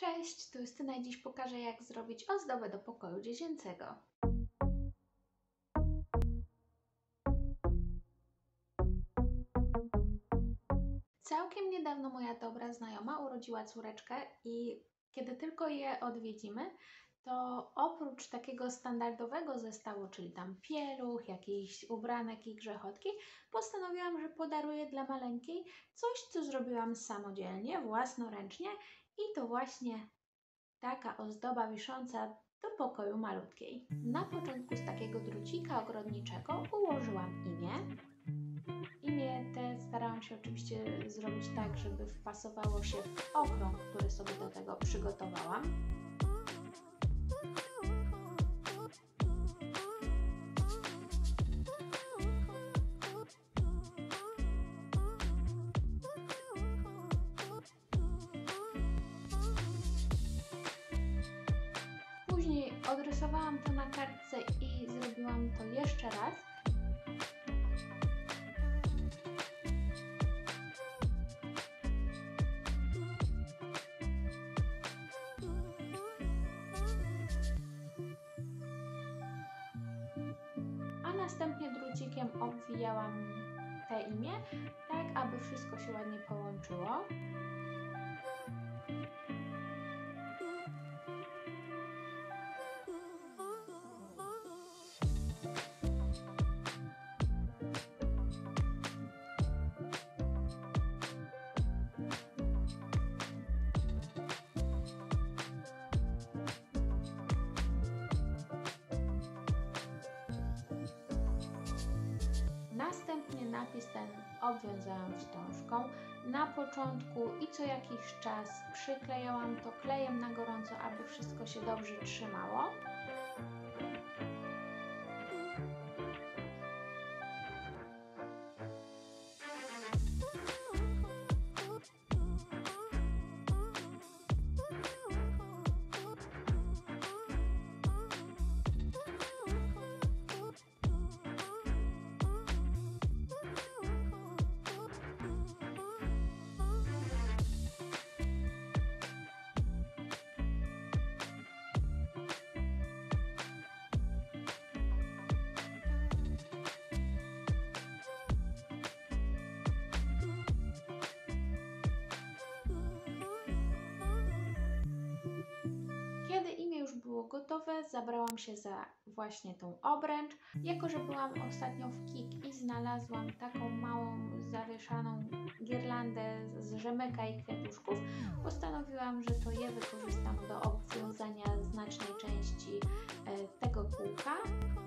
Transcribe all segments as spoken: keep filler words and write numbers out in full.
Cześć, tu Justyna i dziś pokażę, jak zrobić ozdobę do pokoju dziecięcego. Całkiem niedawno moja dobra znajoma urodziła córeczkę i kiedy tylko je odwiedzimy, to oprócz takiego standardowego zestawu, czyli tam pieluch, jakichś ubranek i grzechotki, postanowiłam, że podaruję dla maleńkiej coś, co zrobiłam samodzielnie, własnoręcznie i to właśnie taka ozdoba wisząca do pokoju malutkiej. Na początku z takiego drucika ogrodniczego ułożyłam imię. Imię te starałam się oczywiście zrobić tak, żeby wpasowało się w okrąg, który sobie do tego przygotowałam. Później odrysowałam to na kartce i zrobiłam to jeszcze raz. A następnie drucikiem obwijałam te imię, tak aby wszystko się ładnie połączyło. Następnie napis ten obwiązałam wstążką na początku i co jakiś czas przyklejałam to klejem na gorąco, aby wszystko się dobrze trzymało. Kiedy imię już było gotowe, zabrałam się za właśnie tą obręcz. Jako że byłam ostatnio w Kik i znalazłam taką małą, zawieszaną girlandę z rzemyka i kwiatuszków, postanowiłam, że to je wykorzystam do obwiązania znacznej części tego kółka.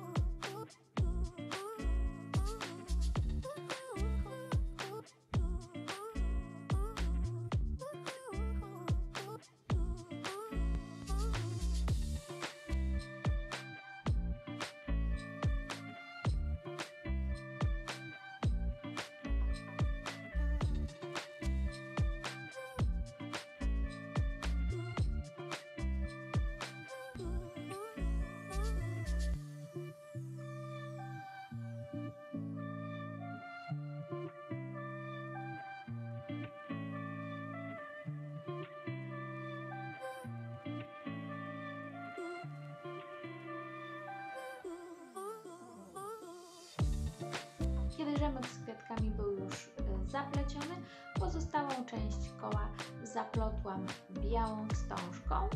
Kiedy rzemek z kwiatkami był już zapleciony, pozostałą część koła zaplotłam białą wstążką.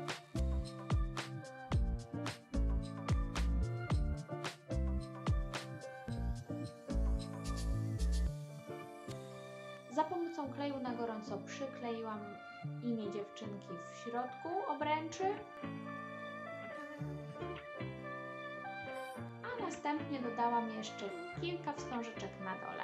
Za pomocą kleju na gorąco przykleiłam imię dziewczynki w środku obręczy. Następnie dodałam jeszcze kilka wstążeczek na dole.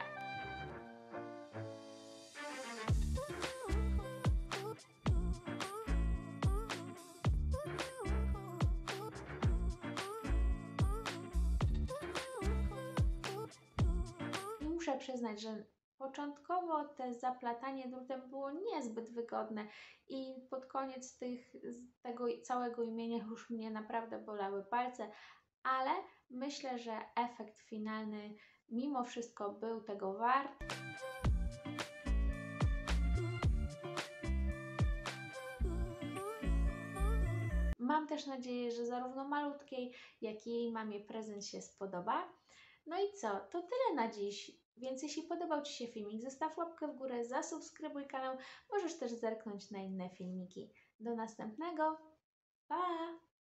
I muszę przyznać, że początkowo te zaplatanie drutem było niezbyt wygodne i pod koniec tych, tego całego imienia już mnie naprawdę bolały palce, ale myślę, że efekt finalny mimo wszystko był tego wart. mam też nadzieję, że zarówno malutkiej, jak i jej mamie prezent się spodoba. No i co? To tyle na dziś. Więc jeśli podobał Ci się filmik, zostaw łapkę w górę, zasubskrybuj kanał. Możesz też zerknąć na inne filmiki. Do następnego. Pa!